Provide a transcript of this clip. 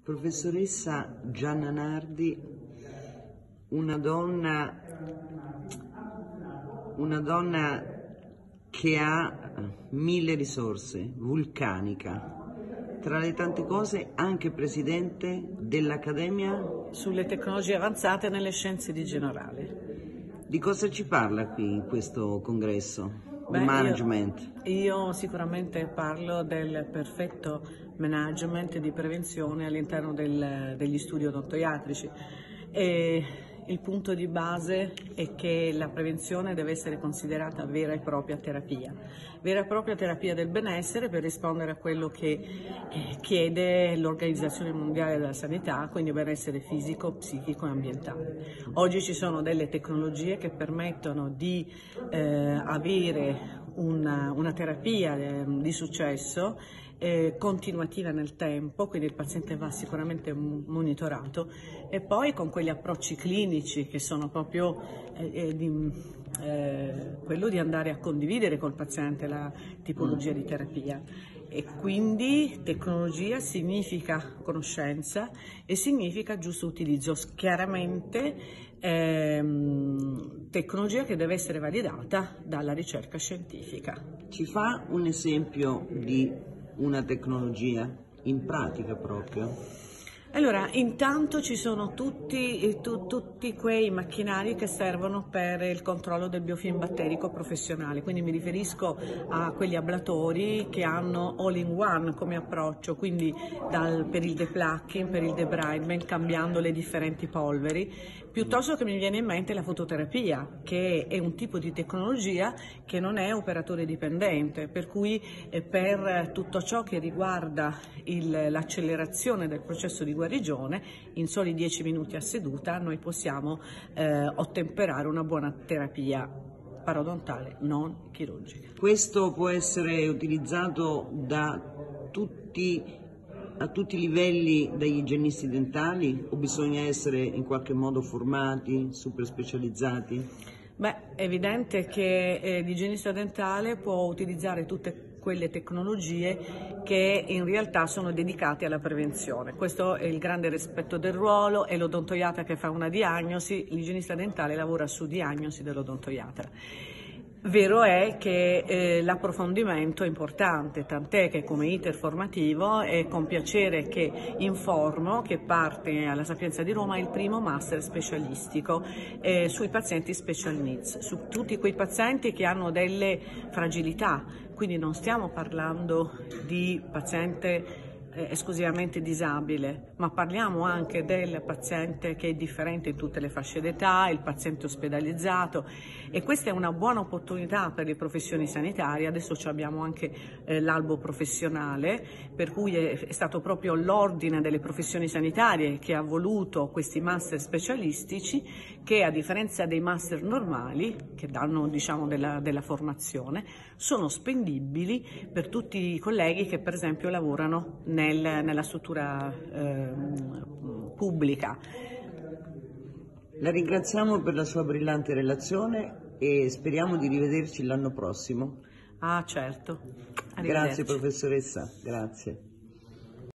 Professoressa Gianna Nardi, una donna che ha mille risorse, vulcanica, tra le tante cose anche presidente dell'Accademia sulle tecnologie avanzate nelle scienze di generale. Di cosa ci parla qui in questo congresso? Di management? Io sicuramente parlo del perfetto management di prevenzione all'interno degli studi odontoiatrici. E il punto di base è che la prevenzione deve essere considerata vera e propria terapia del benessere, per rispondere a quello che chiede l'Organizzazione Mondiale della Sanità, quindi benessere fisico, psichico e ambientale. Oggi ci sono delle tecnologie che permettono di avere una terapia di successo continuativa nel tempo, quindi il paziente va sicuramente monitorato, e poi con quegli approcci clinici che sono proprio quello di andare a condividere col paziente la tipologia di terapia. E quindi tecnologia significa conoscenza e significa giusto utilizzo. Chiaramente tecnologia che deve essere validata dalla ricerca scientifica. Ci fa un esempio di una tecnologia in pratica proprio? Allora, intanto ci sono tutti quei macchinari che servono per il controllo del biofilm batterico professionale, quindi mi riferisco a quegli ablatori che hanno all-in-one come approccio, quindi per il deplaquing, per il debridement, cambiando le differenti polveri, piuttosto che mi viene in mente la fototerapia, che è un tipo di tecnologia che non è operatore dipendente, per cui per tutto ciò che riguarda l'accelerazione del processo di guarigione, in soli 10 minuti a seduta noi possiamo ottemperare una buona terapia parodontale non chirurgica. Questo può essere utilizzato a tutti i livelli dagli igienisti dentali, o bisogna essere in qualche modo formati, super specializzati? Beh, è evidente che l'igienista dentale può utilizzare tutte quelle tecnologie che in realtà sono dedicate alla prevenzione. Questo è il grande rispetto del ruolo, è l'odontoiatra che fa una diagnosi, l'igienista dentale lavora su diagnosi dell'odontoiatra. Vero è che l'approfondimento è importante, tant'è che come iter formativo è con piacere che informo che parte alla Sapienza di Roma il primo master specialistico sui pazienti special needs, su tutti quei pazienti che hanno delle fragilità, quindi non stiamo parlando di paziente esclusivamente disabile, ma parliamo anche del paziente che è differente in tutte le fasce d'età, il paziente ospedalizzato, e questa è una buona opportunità per le professioni sanitarie. Adesso abbiamo anche l'albo professionale, per cui è stato proprio l'ordine delle professioni sanitarie che ha voluto questi master specialistici che, a differenza dei master normali che danno della formazione, sono spendibili per tutti i colleghi che per esempio lavorano nella struttura pubblica. La ringraziamo per la sua brillante relazione e speriamo di rivederci l'anno prossimo. Ah, certo. Grazie professoressa, grazie.